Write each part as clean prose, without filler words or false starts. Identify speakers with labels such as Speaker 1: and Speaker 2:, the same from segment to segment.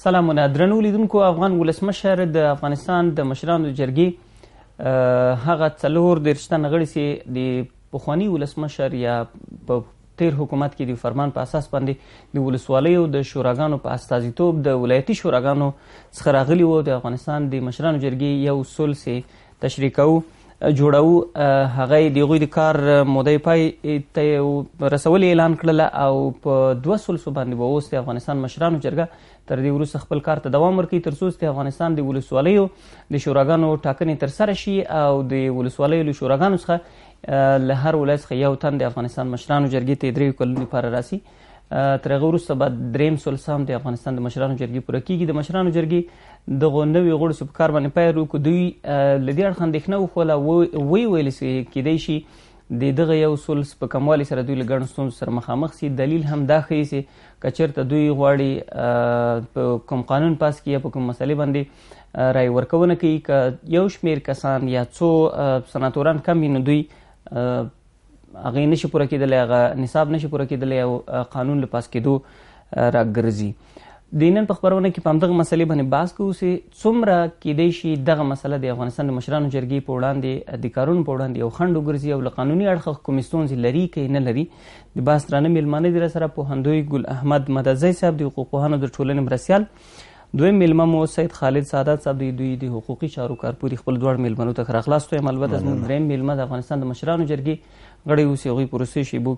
Speaker 1: سلامونه درنو لیدونکو. افغان ولسمشر د افغانستان د مشرانو جرګې هغه 34 تنه غړي چې د پخواني ولسمشر یا په تیر حکومت کې د فرمان په اساس باندې د ولسوالیو د شوراګانو په استازیتوب د ولایتي شوراګانو څخه راغلي وو. د افغانستان د مشرانو جرګې یو اصول چې تشریح کوو جوړو هغه د هغوی د کار مودې پای ته رسولي اعلان کړله او په 200 باندې به اوس د افغانستان مشرانو جرګه تر دې وروسته خپل کار ته دوام ورکوي تر څو د افغانستان د ولسوالیو د شوراګانو ټاکنې ترسره شي او د ولسوالیو له شوراګانو څخه له هر ولایت څخه یو تن د افغانستان مشرانو جرګې ته 3 کلونو لپاره راسي. تر هغه وروسته به 3 د افغانستان د مشرانو جرګې پوره کیږي. د مشرانو جرګې دغو نوي غړو چې په کار باندې پیل وکړو دوی له دې اړخه اندېښنه وښوله ویل چې کیدای شي د دغه یو اصول په کموالي سره دوی له ګڼو ستونزو سره مخامخ سي. دلیل هم دا ښیي چې که چېرته دوی غواړي په کوم قانون پاس کړي یا په کوم مسلې باندې رای ورکونه کوي که یو شمېر کسان یا څو سناتوران کم وي نو دوی هغې نشي پوره کېدلی هغه نصاب نشي پوره کېدلی او قانون له پاس کېدو راګرځي. د نن په خپرونه کې په همدغه مسلې باندې بحث کوو چې څومره کیدای شي دغه مسله د افغانستان د مشرانو جرګې په وړاندې د کارونو په وړاندې یو خنډ وګرځي او له قانوني اړخه کومې ستونزې لري که یې نه لري. د بحث درانه میلمانه دي راسره پوهندوی ګل احمد مدزی صاحب د حقوق پوهانو د ټولنې مرستیال، دویم میلمه مو سید خالد سعادت صاحب دوی د حقوقي چارو کارپوري. خپل دواړو میلمنو ته ښه راغلاست وایم. البته زموږ دریم میلمه د افغانستان د مشرانو جرګې غړی اوس هغوی په وروستیو شیبو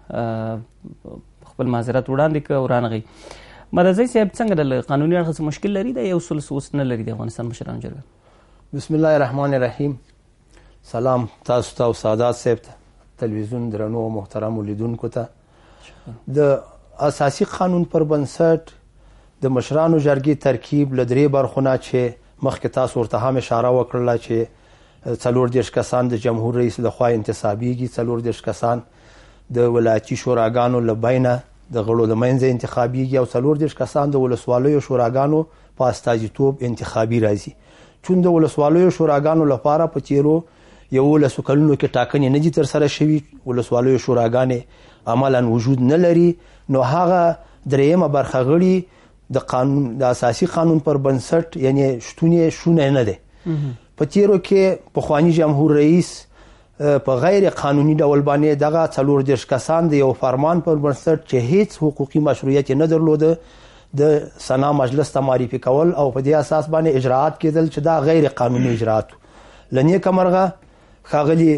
Speaker 1: کې خپل معذرت وړاندې کړه او رانغی. مدزی صاحب څنګه د قانوني اړخه څه مشکل لري د یو سل اوس نه لري د افغانستان مشرانو جرګه؟
Speaker 2: بسم الله الرحمن الرحیم. سلام تاسو ته او سعادت صاحب ته، تلویزیون درنو او محترمو لیدونکو ته. د اساسي قانون پر بنسټ د مشرانو جرګې ترکیب له 3 برخونه چې مخکې تاسو ورته هم اشاره وکړله چې 34 کسان د جمهور رئیس لخوا انتصابیږي، 34 کسان د ولایتي شوراګانو له بینه د غړو د منځه انتخابیږي او 34 کسان د ولسوالیو شوراګانو په استازیتوب انتخابي راځي. چون د ولسوالیو شوراګانو لپاره په تیرو 11 کلونو کې ټاکنې نه دي ترسره شوي، ولسوالیو شوراګانې عملا وجود نه لري، نو هغه درېیمه برخه غړي د قانون د اساسي قانون پر بنسټ یعنی شتون یې شونه نه دی. په تیرو کې پخوانی جمهور رئیس په غیر قانوني ډول باندې دغه 34 کسان د یو فرمان پر بنسټ چې هیڅ حقوقي مشروعیت نه درلوده د سنا مجلس ته معرفي کول او په دې اساس باندې اجراءات کېدل چې دا غیر قانوني اجراءات. لنیکه مرغه ښاغلي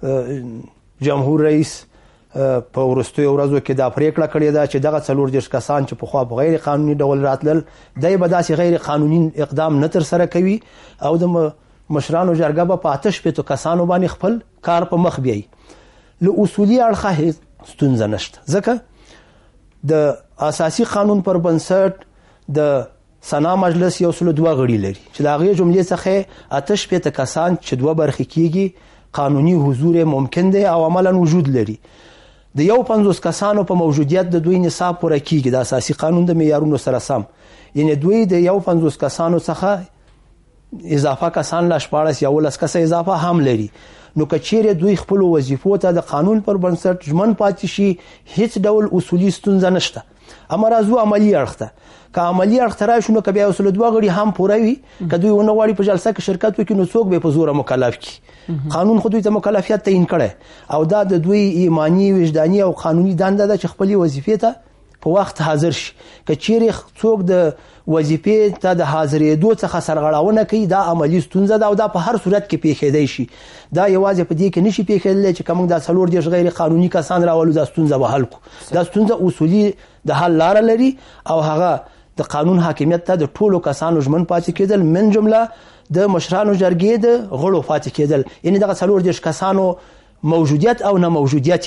Speaker 2: جمهور رئیس په وروستیو ورځو کې دا پریکړه کړې ده چې دغه 34 کسان چې پخوا په غیر قانوني ډول راتلل دی به داسې غیر قانوني اقدام نه ترسره کوي او د مشرانو جرګه به په 8 کسانو باندې خپل کار په مخ بیایي. له اصولي اړخه هیڅ ستونزه نشته ځکه د اساسي قانون پر بنسټ د سنا مجلس 102 غړي لري چې د هغې جملې څخه 8 کسان چې 2 برخې کیږي قانوني حضور ممکن دی او عملا وجود لري. د 50 کسانو په موجودیت د دوی نصاب پوره کیږي د اساسي قانون د معیارونو سره سم، یعنی دوی د 50 کسانو څخه اضافه کسان لا 14 یا 19 کسه اضافه هم لري. نو که چیرې دوی خپل وظیفو ته د قانون پر بنسټ ژمن پاتې شي هیڅ ډول اصولي ستونزه نشته. اما راځو عملی اړخ ته. که عملی اړخ ته راشو نو که بیا 2 غړي هم پوره وي که دوی ونه غواړي په جلسه کې شرکت وکړي نو څوک به په زوره مکلف کړي. قانون خو دوی ته مکلفیت تعیین کړی او دا د دوی ایمانی وجداني او قانوني دنده ده چې خپلې وظیفې ته په وخت حاضر شي. که چیرې څوک د وظیفې ته د حاضرېدو څخه سرغړونه کوي دا عملی ستونزه ده او دا په هر صورت کې پیښېدی شي. دا یوازې په دې کې نشي پیښېدلی چې که موږ دا 34 غیر قانوني کسان راولو دا ستونزه به حل کړو. دا ستونزه اصولي د حل لاره لري او هغه د قانون حاکمیت ته د ټولو کسانو ژمن پاتې کېدل من جمله د مشرانو جرګې د غړو پاتې کېدل، یعنی دغه 34 کسانو موجودیت او نه موجودیت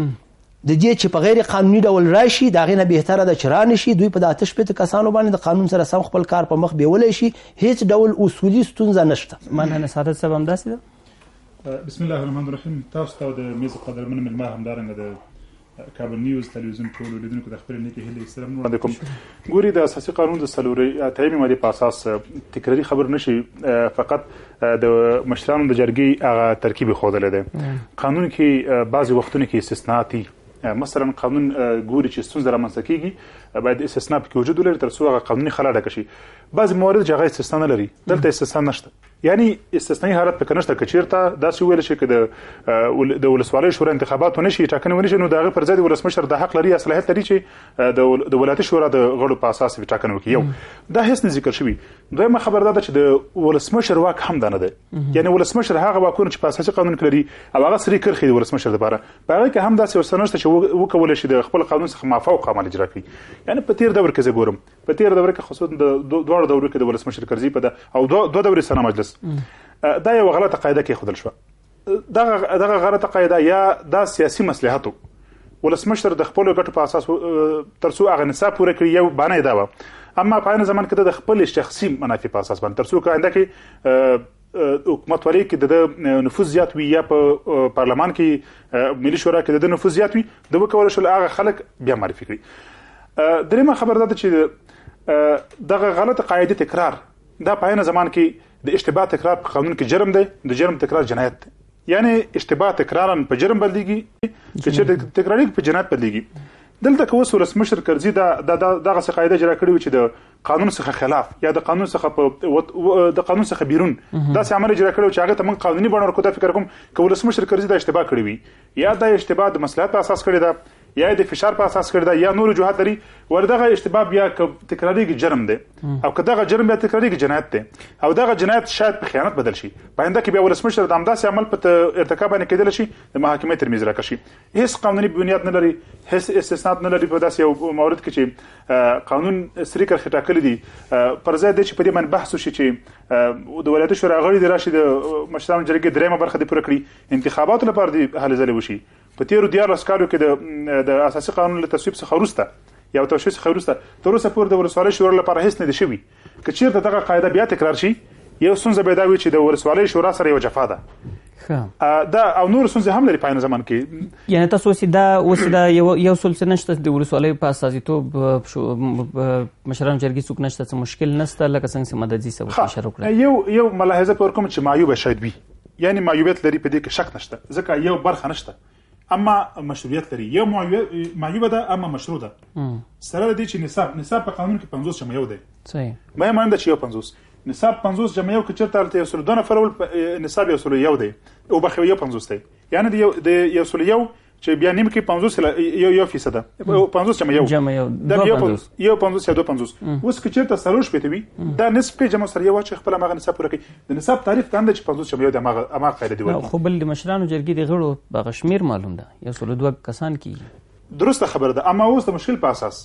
Speaker 2: د دې چې په غیر قانوني ډول راشي د هغې نه بهتره ده چې رانشي. دوی په 8 کسانو باندې د قانون سره سم خپل کار په مخ بیولی شي، هیڅ ډول اصولي ستونزه نشته.
Speaker 1: مننه سعادت صاحب همداسې ده.
Speaker 3: بسم الله الرحمن الرحیم. تاسو ته د میز قدرمن میلمه همدارنګه د کابل نیوز تلویزیون ټولو لیدونکو د خپلې نیکې هیلې سلام وړاندې کوم. ګوري د اساسي قانون د 8 مادې په اساس تکراري خبر نشي، فقط د مشرانو د جرګې هغه ترکیب ښودلی دی. قانون کې بعضې وختونو کې استثناءات مثلا قانون ګوري چې ستونزه رامنځته کیږي باید استثناء پکې وجود ولري تر څو هغه قانوني خلا ډکه شي. بعضې موارد چې هغه استثناء نه لري دلته استثناء نشته، یعنی استثنایی حالت پکې نشته. که چېرته داسې وویل شي که د ولسوالۍ شورا انتخابات ونه شي ټاکنې ونه شي نو د هغه پر ځای د ولسمشر د حق لري صلاحیت لري چې د ولایتي شورا د غړو په اساس ټاکنه وکړي. یو دا هیڅ نه ذکر شوي. دویمه خبر دا ده چې د ولسمشر واک هم دا نه دی، یعنی ولسمشر هغه واکونه چې په اساسي قانون کې لري او هغه سري کرښې د ولسمشر دپاره په هغې کې هم داسې یو څه نشته چې وکولی شي د خپل قانون څخه مافوق عمل اجرا کړي. یعنی په تېر دور کې زه ګورم په تېر دور کې خصوصا د دواړو دورو کې د ولسمشر کرزي په او دوه دورې سنا مجلس دا یو غلطه قاعده کېښودل شوه. دغه غلطه قاعده یا دا سیاسي مصلحت ولسمشر د خپلو ګټو په اساس تر څو هغه نصاب پوره کړي یو بانه یې دا وه، اما په عین زمان کې د خپل شخصي منافع په اساس باندې تر څو که آینده کې حکومتولۍ کې د نفوذ زیات وي یا په پارلمان کې ملي شورا کې د نفوذ زیات وي د وکولی شول هغه خلک بیا معرفي کړي. درېیمه خبر دا ده چې دغه غلطه قاعدې تکرار دا په عین زمان کې د اشتباه تکرار په قانون کې جرم دی، د جرم تکرار جنایت دی. یعنی اشتباه تکرارا په جرم بدلیږي که چېرته تکراري په جنایت بدلیږي. دلته که اوس ولسمشر کرزي دغسې قاعده اجرا کړې وي چې د قانون څخه خلاف یا د قانون څخه بیرون داسې عمل اجرا کړی و چې هغې ته موږ قانوني بڼه ورکړو. دا فکر کوم که ولسمشر کرزي دا اشتباه کړې وي یا دا اشتباه د مصلحت په اساس کړې ده یا د فشار په اساس کړی ده یا نور وجوهات لري، وردغه اشتباه بیا که تکراریږي جرم دی او که دغه جرم بیا تکراریږي جنایت دی او دغه جنایت شاید په خیانت بدل شي. په آینده کې بیا ولسمشر د همداسې عمل په ارتکاب باندې کېدلی شي د محاکمې تر میز راکړ شي. هیڅ قانوني بنیاد نه لري، هیڅ استثناء نه لري په داسې یو مورد کې چې قانون سري کرښې ټاکلي دي. پر ځای دی چې په دې باندې بحث وشي چې د ولایتي شورا غړي دې راشي د مشرانو جرګې درېیمه برخه دې پوره کړي، انتخاباتو لپاره دې هلې ځلې وشي. په تېرو 14 کالو کې د اساسي قانون له تصویب څخه وروسته یا توشیح څخه وروسته تر اوسه پورې د ولسوالۍ شورا لپاره هیڅ نه دی شوي. که چېرته دغه قاعده بیا تکرار شي یو ستونزه به دا وي چې د ولسوالۍ شورا سره یو جفا ده دا او نور ستونزې هم لري په عین زمان کې.
Speaker 1: یعنې تاسو اوس دا یو سلسله نشته د ولسوالۍ په استازیتوب مشرانو جرګې څوک نشته، څه مشکل نشته لکه څنګه چې مددي صاحب اشاره وکړه. یو
Speaker 3: ملاحظه په ورکوم چې معیوبه شاید وي، یعنی معیوبیت لري په دې کې شک نشته ځکه یو برخه نشته اما مشروعیت لري. یو معیوبه ده اما مشروع ده. سره د دې چې نصاب په قانون کې 50 جمع یو دی. صحیح. مې مانده چې یو 50 نصاب 50 جمع یو کې چېرته هلته یو سلو 2 نفر ول نصاب یو سلو یو دی او بخوي یو 50 دی، یعنی د یو سلو یو چې بیا نیم کې 50 یو فیصد 50 جمع یو دا یو 50 یا 250. اوس که چېرته سروش پېته وي دا نصف کې جمع سره یو چې خپل هغه نصاب پوره کوي. د نصاب تعریف دا چې 50 جمع یو د هغه قاعده دی.
Speaker 1: خو بل د مشرانو جرګې د غړو په شمیر معلوم ده یو سلو 2 کسان کېږي.
Speaker 3: درسته خبره ده، اما اوس د مشکل په اساس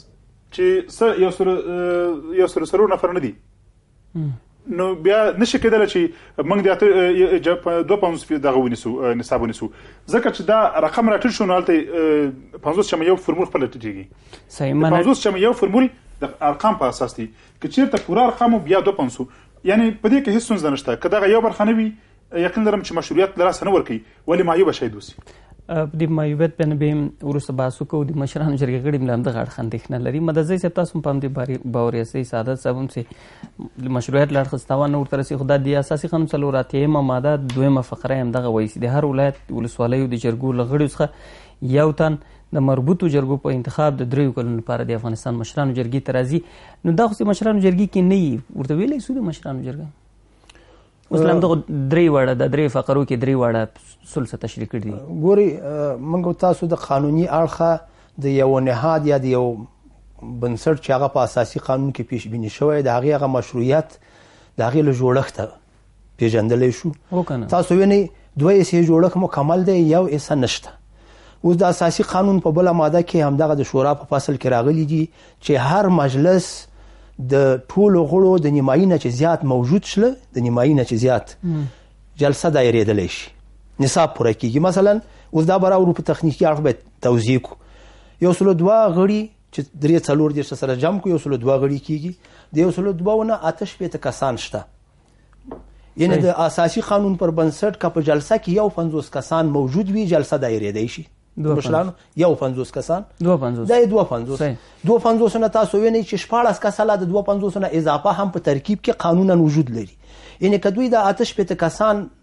Speaker 3: چې یو سلو نفر نه دي نو بیا نشي کېدلی چې موږ د 250 دغه ونیسو نصاب ونیسو ځکه چې دا رقم راټیټ شو نو هلته 50 جمع یو فرمول خپله ټیټېږي.
Speaker 1: صحیح.
Speaker 3: 50 جمع یو فرمول د ارقام په اساس دی. که چېرته پوره ارقام بیا 250 یعنی په دې کې هېڅ ستونزه نشته. که دغه یو برخه نه وي یقین لرم چې مشروعیت له راسه نه ورکوي ولې معیوبه شاید وسي.
Speaker 1: د معیوبیت باندې به وروسته بحث وکړو. د مشرانو جرګې غړي هم همدغه اړخ اندېښنه لري. مددزی صاحب تاسو هم په همدې باور یاستئ، سعادت صاحب هم چې د مشروعیت له اړخه تاوان نه ورته رسي، خو دا د اساسي قانون 4 ماده 2 فقره هم دغه وایي چې د هر ولایت ولسوالیو د جرګو له غړیو څخه یو تن د مربوطو جرګو په انتخاب د 3 کلونو لپاره د افغانستان مشرانو جرګې ته راځي. نو دا خو د مشرانو جرګې کې نه وي، ورته ویلی شو د مشرانو جرګه اوس له همدغو 3 واړه د 3 فقرو کې 3 واړه سلسه تشریح کړي دي.
Speaker 2: ګوري موږ تاسو د قانوني اړخه د یو نهاد یا د یو بنسټ چې هغه په اساسي قانون کې پیش بیني شوی د هغې مشروعیت د هغې له جوړښته پیژندلی شو. تاسو وینئ 2 حصې جوړښت مکمل دی، یو حصه نشته. اوس د اساسي قانون په بله ماده کې همدغه د شورا په فصل کې راغلی دي چې هر مجلس د ټولو غړو د نیمایي نه چې زیات موجود شله د نیمایي نه چې زیات جلسه دایرېدلی شي، نصاب پوره کېږي. مثلا اوس دا به راوړو په تخنیکي اړخ باید توضیح کړو. 102 غړي چې 3-4 سره جمع کړو 102 غړي کېږي. د 102 نه 8 کسان شته، یعنی د اساسي قانون پر بنسټ که په جلسه کې یو 50 کسان موجود وي جلسه دایرېدی شي. مشرانو یو 50 کسان 250 دا 250 نه تاسو وینئ چې 14 کسان د 250 نه اضافه هم په ترکیب کې قانونا وجود لري. یعنی که دوی د 8 کسان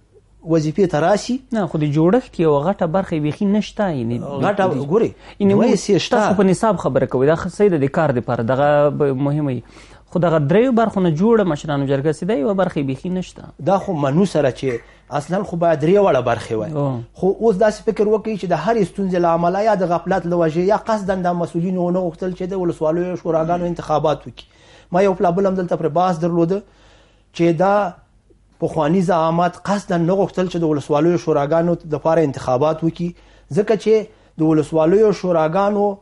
Speaker 2: وظیفې ته راشي.
Speaker 1: نه خو د جوړښت یو غټه برخه بیخي نشته.
Speaker 2: غټه ګوري
Speaker 1: تاسو په نصاب خبره کوئ، دا صحیح ده، د کار دپاره دغه مهمه، خو دغه دریو برخو نه جوړه مشرانو جرګه سیده یوه برخې بیخي نشته.
Speaker 2: دا خو منو سره چې اصلا خو باید درې واړه برخې وای، خو اوس داسې فکر وکړي چې د هرې ستونزې له امله یا د غفلت له وجې یا قصدا د مسؤلینو ونه غوښتل چې د ولسوالیو شوراګانو انتخابات وکړي. ما یو پلا بل هم دلته پرې بحث درلوده چې دا پخواني زعامت قصدا نه غوښتل چې د ولسوالیو شوراګانو دپاره انتخابات وکړي، ځکه چې د ولسوالیو شوراګانو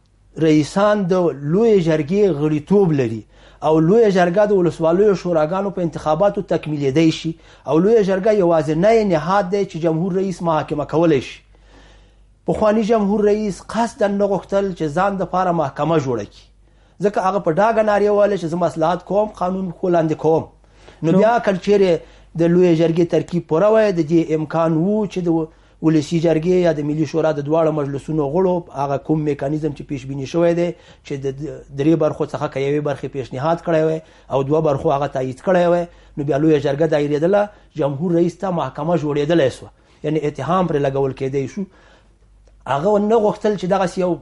Speaker 2: رئیسان د لویې جرګې غړیتوب لري او لویه جرګه د ولسوالیو شوراګانو په انتخاباتو تکمیلېدی شي او لویه جرګه یوازینی نهاد دی چې جمهور رئیس محاکمه کولی شي. پخواني جمهور رئیس قصدا نه غوښتل چې ځان دپاره محکمه جوړه کړي، ځکه هغه په ډاګه نارې وویله چې زه مصلحت کوم، قانون خو لاندې کوم. نو بیا کله چیرې د لویه جرګې ترکیب پوره وی، د دې امکان و چې د ولسي جرګې یا د ملي شورا د دواړو مجلسونو غړو هغه کوم میکانیزم چې پیش بینی شوی دی چې د درې برخو څخه که یوې برخې پیشنهاد کړی وی او دوه برخو هغه تایید کړی وی، نو بیا لویه جرګه دایرېدله، جمهور رئیس ته محکمه جوړېدلی سوه، یعنې اتهام پرې لګول کېدی شو. هغه نه غوښتل چې دغسې یو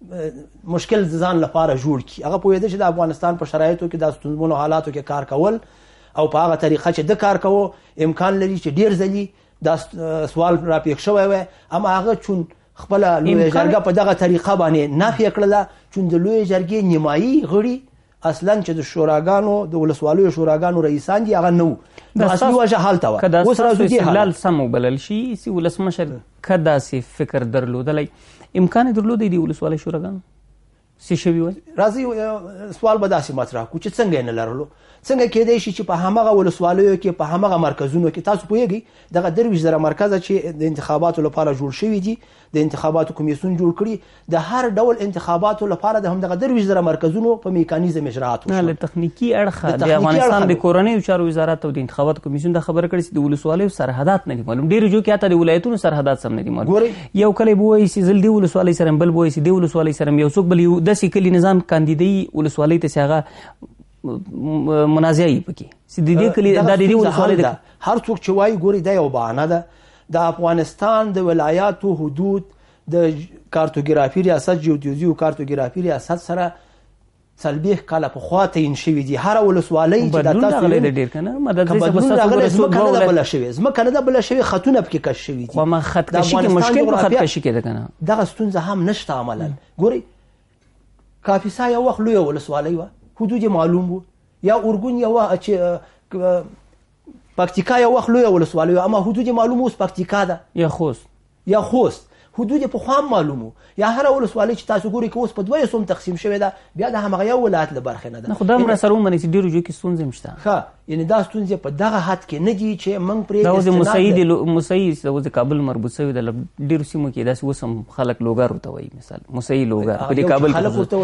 Speaker 2: مشکل ځان لپاره جوړ کړي. هغه پوهېده چې د افغانستان په شرایطو کې د ستونزمنو حالاتو کې کار کول او په هغه طریقه چې د کار کوو امکان لري چې ډېر ځلي دا سوال را پیښ شوی وی، اما هغه چون خپله لویه جرګه په دغه طریقه باندې نافیه کړله، چون د لویې جرګې نیمایي غړي اصلا چې د شوراګانو د ولسوالیو شوراګانو رئیسان دي هغه نه وو، نو اصلي وجه هلته وه. اوس راځو دې
Speaker 1: استدلال سم وبلل شي چې ولسمشر که داسې فکر درلودلی امکان یې درلودی د ولسوالیو شوراګانو څه شوي وای؟
Speaker 2: راځئ سوال به داسې مطرح کړو چې څنګه یې نه لرلو، څنګه کېدی شي چې په همغه ولسوالیو کې په همغه مرکزونو کې تاسو پوهیږئ دغه 23,000 مرکزه چې د انتخاباتو لپاره جوړ شوي دي، د انتخاباتو کمیسیون جوړ کړي، د هر ډول انتخاباتو لپاره د همدغه 23,000 مرکزونو په میکانیزم اجراات وشول.
Speaker 1: له تخنیکي اړخه د افغانستان د کورنیو چارو وزارت او د انتخاباتو کمیسیون دا خبره کړې چې د ولسوالیو سرحدات نه دي معلوم، ډېرو ځایو کې حتی د ولایتونو سرحدات سم نه دي معلوم. یو کلی به وایي چې زه دې ولسوالۍ سره بل به وایي چې دې ولسوالۍ سره یو څوک بل یو داسې کلي نظام کاندیدي ولسوالۍ ته چې هغه منازعه یې پکې چې د دې کلي دا د دې ولسوالۍ ده.
Speaker 2: هر څوک چې وایي ګوري دا یو بهانه ده. د افغانستان د ولایاتو حدود د کارتوګرافي ریاست جیودیزي او کارتوګرافي ریاست سره 40 کاله پخوا تعیین شوي دي. هره ولسوالۍ چې د تاسو بدلون راغلی ځمکه نه ده بله شوې، ځمکه نه ده بله شوې، خطونه پکې کش شوي دي.
Speaker 1: خو خطکشي کې مشکل په خطکشي کې ده که نه
Speaker 2: دغه ستونزه هم نشته عملا. ګورئ کاپیسا یو وخت لویه ولسوالۍ وه، حدود معلوم وو، یا اورګون یو پکتیکا یو وخت لویه ولسوالۍ وه اما حدود معلوم اوس پکتیکا ده یا خوست حدود پخوا هم معلوم وو. یا هره ولسوالۍ چې تاسو ګورئ که اوس په 2 حصو تقسیم شوې ده بیا د همغه یو ولایت له برخې نه ده.
Speaker 1: خو دا هم راسره ومنئ چې ډېرو ځایو کې ستونزې هم شته.
Speaker 2: ښه یعنې دا ستونزې په دغه حد کې نه دي چې موږ پرې
Speaker 1: دا اوس مسعي چې اوس د کابل مربوط شوي ده ډېرو سیمو کې داسې اوس هم خلک لوګر ورته وایي، مثال مسعي لوګر په دې کابل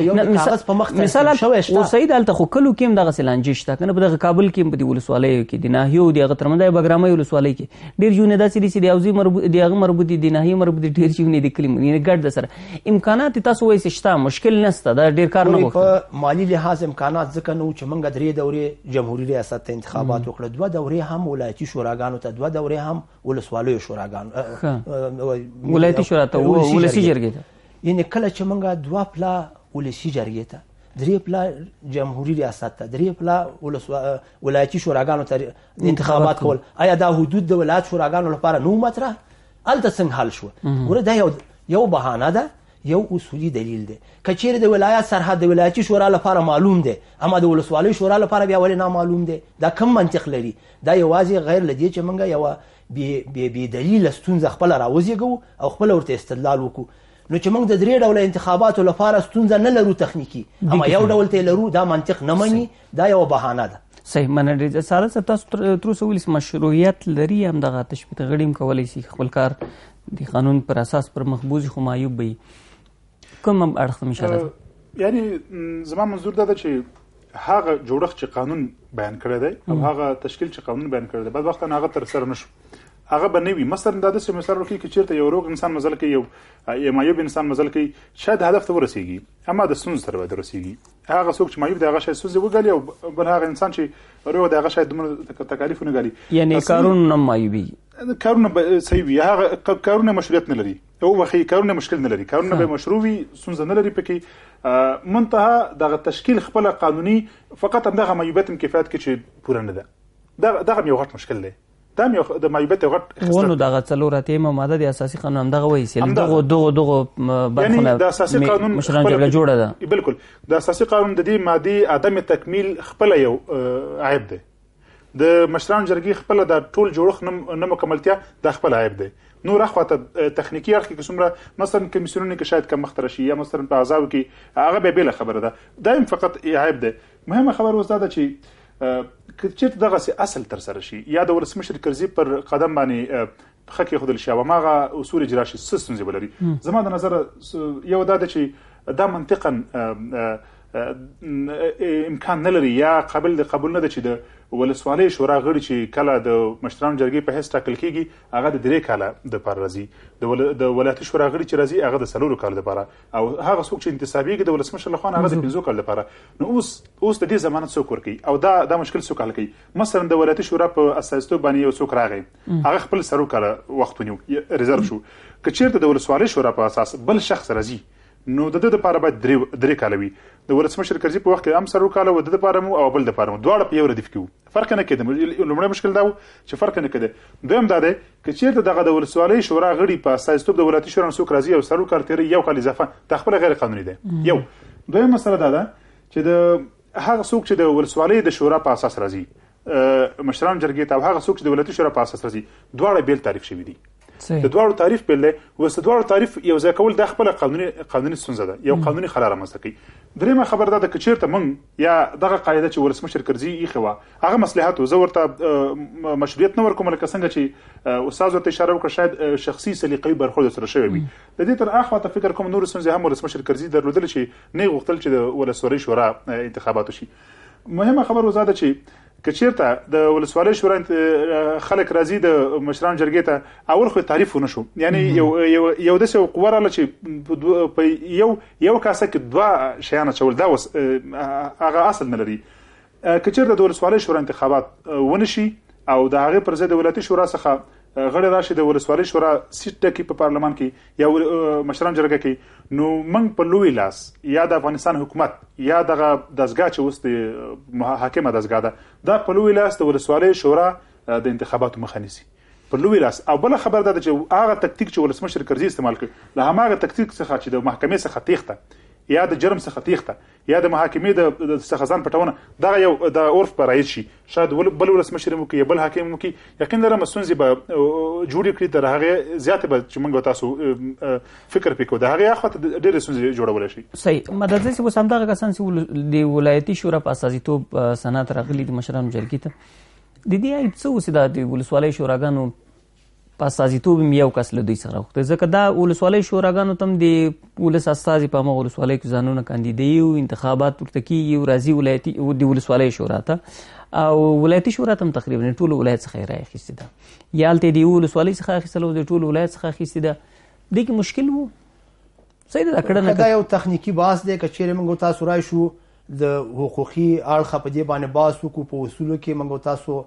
Speaker 1: کې مثال مسعي دلته خو کلو کې هم دغسې لانجې شته که نه، په دغه کابل کې هم په دې ولسوالیو کې د ناحیو د هغه ترمنځ د بګرامۍ ولسوالۍ کې ډېر ځایونه داسې دي چې د حوزې مربوط د هغه مربوط دي، د ناحیې مربوط دي، ډېر ځایونه د کلي ګډ د سره امکانات تاسو وایئ چې شته، مشکل نشته، دا ډېر کار نه غوښته.
Speaker 2: په مالي لحاظ امکانات ځکه نه وو چې موږ 3 دورې جمهوري ریاست ته انتخابات وکړل، 2 دورې هم ولایتي شوراګانو ته، 2 دورې هم ولسوالیو شوراګانو
Speaker 1: ولایتي شورا ته ولسي جرګې ته،
Speaker 2: یعنې کله چې موږ 2 پلا ولسي جرګې ته، 3 پلا جمهوري ریاست ته، 3 پلا ولایتي شوراګانو ته انتخابات کول، آیا دا حدود د ولایت شوراګانو لپاره نو مطرح؟ هلته څنګه حل شوه؟ ګوره دا یو بهانه ده، یو اصولي دلیل دی. که چیرې د ولایت سرحد د ولایتي شورا لپاره معلوم دی اما د ولسوالیو شورا لپاره بیا ولې نامعلوم دی؟ دا کم منطق لري؟ دا یوازې غیر له دې چې موږ یوه بې دلیله ستونزه خپله راوزېږو او خپله ورته استدلال وکړو. نو چې موږ د 3 ډوله انتخاباتو لپاره ستونزه نه لرو تخنیکي اما یو ډول ته لرو، دا منطق نه مني، دا یوه بهانه ده.
Speaker 1: صحیح مننه. سعادت صاحب تاسو تر اوسه ویلي مشروعیت لري، همدغه تشبیه غړي هم کولی شي خپل کار د قانون پر اساس پر مخبوزي خو معیوب به وي، کوم اړخ ته اشاره؟
Speaker 3: یعنی زما منظور دا ده چې هغه جوړښت چې قانون بیان کړی دی او هغه تشکیل چې قانون بیان کړی دی بعد وخت هغه تر سره نشو، هغه به نه وي. مثلا دا داسې مثال ورکوي که چېرته یو روغ انسان مزل کوي، یو معیوب انسان مزل کوي، شاید هدف ته ورسېږي اما د ستونزو سره به ورسېږي. هغه څوک چې معیوب دی هغه شاید ستونزې وګالي او بل هغه انسان چې روغ دی هغه شاید دومره تکالیف ونه ګالي،
Speaker 1: یعنې کارونه هم معیوبېږي.
Speaker 3: کارونه صحیح وي، هغه کارونه مشروعیت نه لري او وخی کارونه مشکل نه لري، کارونه به مشروع وي، ستونزه نه لري پکې، منتها دغه تشکیل خپل قانوني فقط همدغه معیوبیت کفایت کې چې پوره نه ده، دغه یو غټ مشکل دی. دا د معیوبیت یو غټ خصلت
Speaker 1: ونو دغه 4 ماده د اساسي قانون همدغه وایي چې دغه برخونه
Speaker 3: د اساسي قانون
Speaker 1: مشران جرګه جوړه ده.
Speaker 3: بالکل د اساسي قانون د دې ماده عدم تکمیل خپل یو عیب دی، د مشران جرګې خپل د ټول جوړښت نه مکملتیا د خپل عیب دی. نور اخواته تخنیکی اړخ کې څومره مثلا کمیسیونونه کې شاید کم مخ راشي یا مثلا په اعضاو کې هغه به بل خبره ده، دایم فقط عیب دی. مهمه خبره اوس دا ده چې چې دغه اصل تر سره شي یا د ولسمشر کرزي پر قدم باندې خکې خودل شي او ماغه اصول اجرا شي ستونزې ولري. زما د نظر یو دا ده چې دا منطقا امکان نه لري یا قابل د قبول نه ده چې د ولسوالۍ شورا غړي چې کله د مشرانو جرګې په حیث ټاکل کیږي هغه د 3 کاله د پر راځي، د ولایتي شورا غړي چې راځي هغه د 4 کال لپاره، او هغه څوک چې انتصابيږي د ولسمشر لخوا هغه د 5 کال لپاره. نو اوس د دې ضمانت څوک ورکوي او دا مشکل څوک حل کوي؟ مثلا د ولایتي شورا په اساسیتوب باندې یو څوک راغی هغه خپل 4 کال وخت ونیو ریزرو شو، که چیرته د ولسوالۍ شورا په اساس بل شخص راځي نو د دې لپاره باید 3 کال وي. د ولسمشر کرزي په وخت کې هم 4 کال و د لپاره مو او بل د لپاره دواړه په یو ردیف کې فرق نه کېده. لومړی مشکل دا و چې فرق نه کېده. دویم دا دی چې چیرته دغه د ولسوالۍ شورا غړي په اساسیتوب د ولایتي شورا څوک راځي او 4 کال تیری یو کال اضافه د خپل غیر قانوني دی. یو دویم مسله دا ده چې د هغه څوک چې د ولسوالۍ د شورا په اساس راځي مشران جرګې ته او هغه څوک چې د ولایتي شورا په اساس راځي دواړه بیل تعریف شوي دي. د دواړو تعریف بیل دی، اوس د دواړو تعریف یو ځای کول د خپل قانوني ستونزه ده، یو قانوني خلا رامنځته کوي. دریمه خبر دا ده که چیرته موږ یا دغه قاعده چې ولسمشر کرزي ایښې وه هغه مصلحت و، زه ورته مشروعیت نه ورکوم لکه څنګه چې استاد ورته اشاره وکړه شاید شخصي سلیقې برخورد سره شوی وي. د دې تر اخواته فکر کوم نور ستونزې هم ولسمشر کرزي درلودل چې نه غوښتل چې د ولسوالۍ شورا انتخابات وشي. مهمه خبر وزاده چې که چیرته د ولسوالۍ شورا خلک راځي د مشران جرګې ته اول خو تعریف ونه شو، یعنی یو داسې قوه راغله چې په یو کاسه کې 2 شیان اچول دا هغه اصل نه لري. که چیرته د ولسوالۍ شورا انتخابات ونه شي او د هغې پر ځای د ولایتي شورا څخه غړي راشي د ولسوالۍ شورا سیټ ټاکي په پارلمان کې یا مشران جرګه کې، نو موږ په لوی لاس یا د افغانستان حکومت یا دغه دزګاه چې اوس د حاکمه دزګاه ده دا په لوی لاس د ولسوالۍ شورا د انتخاباتو مخه نیسي په لوی لاس. او بل خبر ده چې هغه تکتیک چې ولسمشر کرزي استعمال کړ له هماغه تکتیک څخه چې د محکمې څخه تیښته یا د جرم څخه تیښته یا د محاکمې د څخه ځان پټونه دغه یو د عرف په رایج شي، شاید بل ولسمشر مو کې بل حاکم مو کې یقین لرم ستونزې به جوړې کړي تر هغې زیاتې به چې موږ تاسو فکر پرې کوو د هغې اخواته ډېرې ستونزې جوړولی شي.
Speaker 1: صحیح مدد چې اوس همدغه کسان چې د ولایتي شورا په اساسیتوب سنات راغلي د مشرانو جرګې ته د دې عیب څه اوسي دا د ولسوالۍ شوراګانو په اساسیتوب یو کس له دوی سره وخت ځکه دا ولسوالۍ شوراګانو تم د ولس استازي په مغول ولسوالۍ کې ځانونه کاندیدي او انتخابات ورته کیږي راځي ولایتي او د ولسوالۍ شورا ته او ولایتي شورا تم تقریبا ټول ولایت څخه رای اخیستې ده یا هلته د ولسوالۍ څخه اخیستل او د ټول ولایت څخه اخیستې ده. دې کې مشکل وو صحیح ده کړه
Speaker 2: دا یو تخنیکی باس دی که چیرې موږ تاسو رای شو د حقوقي اړخ په دې باندې باس وکړو په اصولو کې موږ تاسو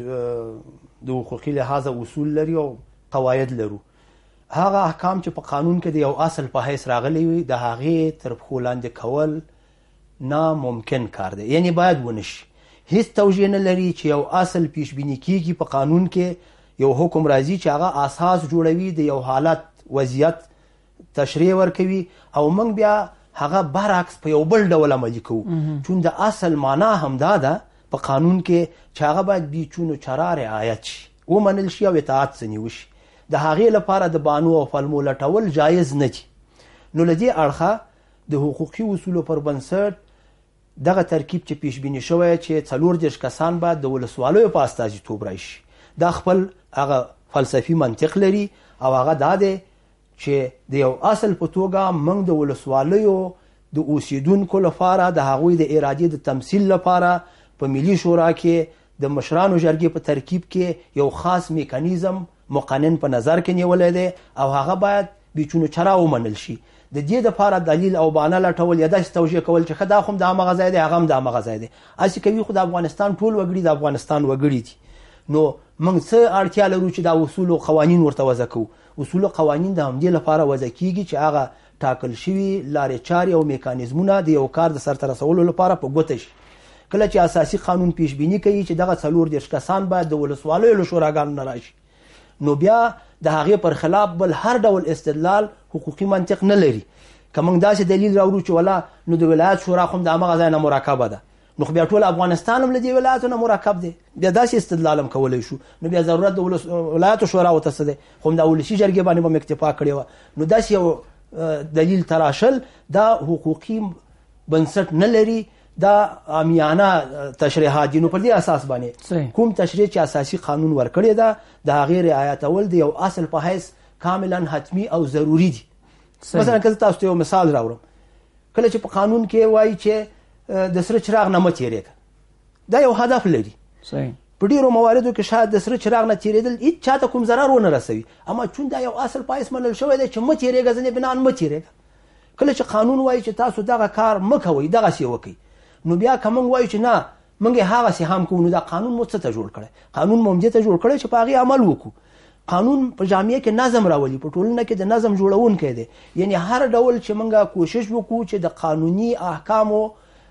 Speaker 2: د حقوقي لحاظ اصول لري او قواعد لرو. هغه احکام چې په قانون کې د یو اصل په حیث راغلي وي د هغې تر پښو لاندې کول ناممکن کار دی، یعنی باید ونشي. هیڅ توجیه نه لري چې یو اصل پیش بینی کیږي په قانون کې یو حکم راځي چې هغه اساس جوړوي د یو حالت وضعیت تشریح ورکوي او موږ بیا هغه برعکس په یو بل ډول عملي کوو. چون د اصل معنا همدا ده په قانون کې چې هغه باید بیچون و چرا رعایت شي ومنل شي او اطاعت ځنې وشي. د هغې لپاره د بانو او فلمو لټول جایز نه دي. نو له دې اړخه د حقوقي اصولو پر بنسټ دغه ترکیب چې پیش بیني شوی چې 40 کسان باید د ولسوالیو په استازیتوب راشي دا خپل هغه فلسفي منطق لري او هغه دا دی چې د یو اصل په توګه موږ د ولسوالیو د اوسیدونکو لپاره د هغوی د ارادې د تمثیل لپاره په ملي شورا کې د مشرانو جرګې په ترکیب کې یو خاص میکانیزم مقنن په نظر کې نیولی دی او هغه باید بیچونو چرا ومنل شي. د دې دپاره دلیل او بهانه لټول یا داسې توجیه کول چې ښه دا خو هم د همغه ځای دی هغه هم د همغه ځای دی، هسې کوي خو د افغانستان ټول وګړي د افغانستان وګړي دي. نو موږ څه اړتیا لرو چې دا اصول او قوانین ورته وضع کوو. اصول او قوانین د همدې لپاره وضع کیږي چې هغه ټاکل شوي لارې چارې او میکانیزمونه د یو کار د سرته رسولو لپاره په ګوته شي. کله چې اساسي قانون پیش بینی کوي چې دغه 34 کسان باید د ولسوالیو له شوراګانو نه راشي، نو بیا د هغې پر خلاف بل هر ډول استدلال حقوقي منطق نه لري. که موږ داسې دلیل راوړو چې ولا نو د ولایت شورا خو هم د همغه ځای نه مرکبه ده، نو خو بیا ټول افغانستان هم له دې ولایتو نه مرکب دی، بیا داسې استدلال هم کولی شو، نو بیا ضرورت د ولایتو شورا ورته څه دی، خو هم د ولسي جرګې باندې به هم اکتفا کړې وه. نو داسې یو دلیل تراشل دا حقوقي بنسټ نه لري، دا عامیانه تشریحات دي. نو پر دې اساس باندې کوم تشریح چې اساسي قانون ورکړی ده د هغې رعایتول د یو اصل په حیث کاملا حتمی او ضروري دي. مثلا که تاسو ته یو مثال راوړم، کله چې په قانون کې وایي چې د سره چراغ نه مه تېرېږه، دا یو هدف لري. په ډېرو مواردو کې شاید د سره چراغ نه تېرېدل هېڅ چاته کوم ضرر ونه رسوي، اما چون دا یو اصل په حیث منل شوی دی چې مه تېرېږه، ځینې بنان مه تېرېږه. کله چې قانون وایي چې تاسو دغه کار مه کوئ، دغسې وکئ، نو بیا که موږ وایو چې نه موږ یې هغسې هم کوو، نو دا قانون مو څه ته جوړ کړی؟ قانون مو همدې ته جوړ کړی چې په هغې عمل وکړو. قانون په جامعه کې نظم راولي، په ټولنه کې د نظم جوړونکی دی. یعنی هر ډول چې موږ کوشش وکړو چې د قانوني احکامو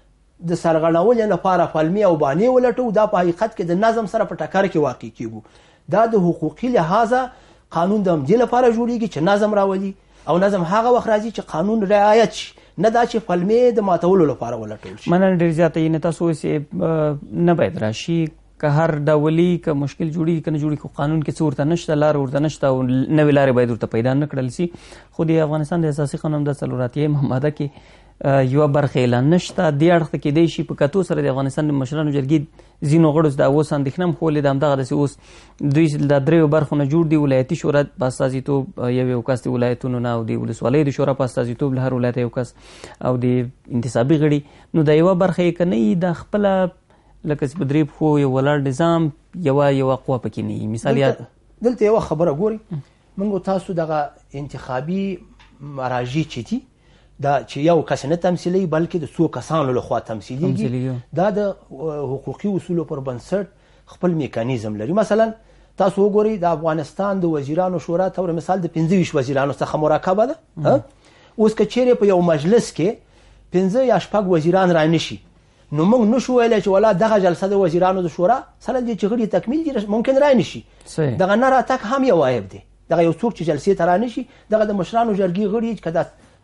Speaker 2: د سرغړونې لپاره پلمې او بانې ولټو، دا په حقیقت کې د نظم سره په ټکر کې واقع کیږو. دا د حقوقي لحاظه قانون د همدې لپاره جوړیږي چې نظم راولي، او نظم هغه وخت راځي چې قانون رعایت شي، نه دا چې پلمې د ماتولو لپاره ولټول شي.
Speaker 1: مننه ډېر زیاته. یعنې تاسو اوس نه باید راشي که هر ډولي که مشکل جوړي که نه جوړي، خو قانون کې څه ورته نشته، لار ورته نشته، او نوې لارې باید ورته پیدا نه کړل شي. خو د افغانستان د اساسي قانون د 84 ماده کې یوه برخه اعلان نشته. دې اړخ ته کیدای شي په کتو سره د افغانستان د مشرانو جرګې ځینو غړو دا اوس اندېښنه هم ښولې ده، همدغسې اوس دوی د دریو برخو نه جوړ دي، ولایتي شورا په استازیتوب یو کس د ولایتونو نه، او د ولسوالیو د شورا په استازیتوب له هر ولایت یو کس، او د انتصابي غړي. نو دا یوه برخه یې که نه وي د خپله لکه چې په درې پښو یو ولاړ نظام یوه قوه پکې نه وي. مثال
Speaker 2: دلته یوه خبره ګورئ، موږ تاسو دغه انتخابي مراجع چې دي دا چې یو کس نه تمثیلوي بلکې د څو کسانو لخوا تمثیلیږي، دا د حقوقي اصولو پر بنسټ خپل میکانیزم لري. مثلا تاسو وګورئ د افغانستان د وزیرانو شورا طور مثال د 25 وزیرانو څخه مرکبه ده. اوس که چیرې په یو مجلس کې 15 یا 6 وزیران را نشي، نو موږ نشو ویلی چې ولا دغه جلسه د وزیرانو د شورا سره دي چې غړي تکمیل دي ممکن را نشي، دغه نه راتګ هم یو عیب دی. دغه یو څوک چې جلسې ته را نشي، دغه د مشرانو جرګې غړي که دا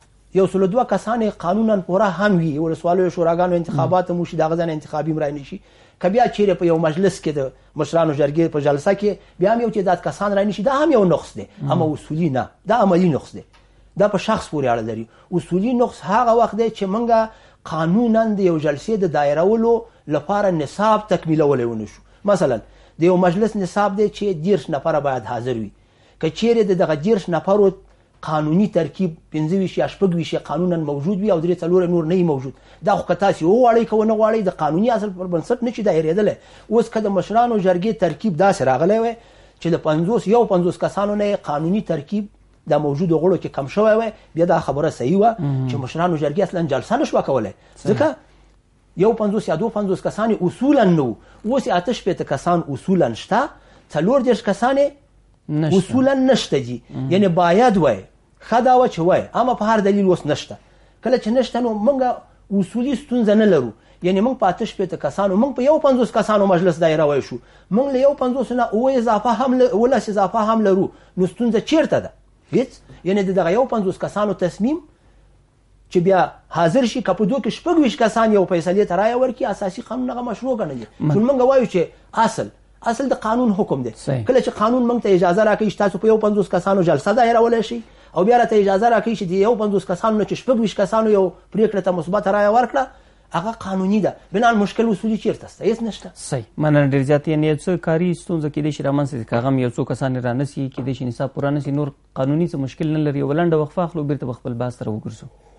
Speaker 2: 102 کسان قانونا پوره هم وي، ولسوالیو شوراګانو انتخابات هم وشي، دغه ځای انتخابي هم را نشي. که بیا چیرې په یو مجلس کې د مشرانو جرګې په جلسه کې بیا هم یو تعداد کسان را نشي، دا هم یو نقص دی، اما اصولي نه، دا عملي نقص دی، دا په شخص پورې اړه لري. اصولي نقص هغه وخت دی چې موږ قانونا د یو جلسې د دایرولو لپاره نصاب تکمیلولی ونشو. مثلا د یو مجلس نصاب دی چې 10 نفره باید حاضر وي، که چیرې د دغه 10 نفرو قانوني ترکیب 25 یا 26 قانونا موجود وي او 3-4 نور نه موجود، دا خو که تاسې وغواړئ که ونه غواړئ د قانوني اصل پر بنسټ نه شي دایرېدلی. اوس که د مشرانو جرګې ترکیب داسې راغلی وی چې د 50 کسانو نه قانوني ترکیب د موجودو غړو کې کم شوی وی، بیا دا خبره صحیح وه چې مشرانو جرګې اصلا جلسه نشوه کولی، ځکه یو 50 یا 52 کسان اصولا نه وو. اوس 68 کسان اصولا شته، 34 کسان اصولا نشته دي، یعنی باید وای ښه دا وه چې وای، اما په هر دلیل اوس نشته. کله چې نشته نو موږ اصولي ستونزه نه لرو، یعنی موږ په 68 کسانو موږ په 50 کسانو مجلس دایره وای شو، موږ له 50 نه 19 اضافه هم لرو، نو ستونزه چیرته ده؟ هیڅ. یعنی دغه 50 کسانو تصمیم چې بیا حاضر شي، که په دوی کې 26 کسان یو فیصلې ته رایه ورکړي، اساسي قانون هغه مشروع ګڼل. چون موږ وایو چې اصل د قانون حکم دی. کله چې قانون موږ ته اجازه راکوي چې تاسو په 50 کسانو جلسه دایرولی شئ، او بیا راته اجازه راکوي چې د 50 کسانو نه چې 26 کسانو یو پرېکړه ته مثبته رایه ورکړه، هغه قانوني ده. بنا مشکل اصولي چیرته شته؟ هېڅ نشته.
Speaker 1: صحیح. مننه ډېر زیات. یعنې یو څه کاري ستونزه کیدای شي رامنځته شي، که هغه هم یو څو کسان رانسي، کیدای شي نصاب پوره نه شي، نور قانوني څه مشکل نه لري. یوه لنډه وقفه اخلو، بېرته به خپل بحث سره وګرځو.